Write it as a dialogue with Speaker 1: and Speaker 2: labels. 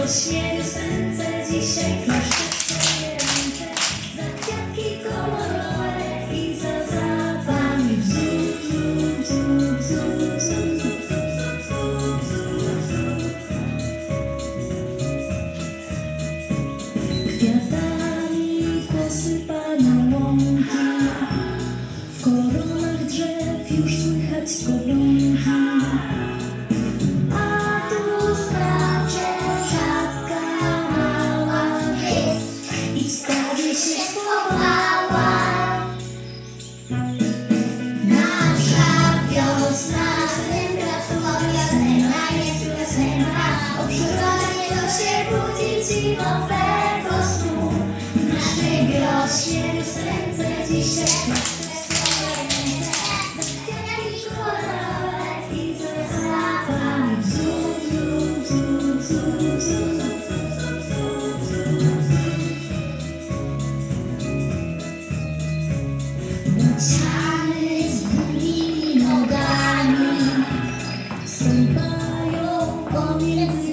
Speaker 1: wyrośnie sence, dzisiaj proszę swoje ręce za kwiatki kolorowe i za zapach bzu, bzu, bzu, bzu, bzu, bzu. Kwiatami posypane łąki, w koronach drzew już słychać skowronki. O przyrodzie to się budzić i nowego snu. W naszej wiośnie sence dzisiaj proszę swoje ręce za kwiatki kolorowe i za zapach bzu, bzu, bzu, bzu, bzu. Bociany z długimi nogami stąpają pomiędzy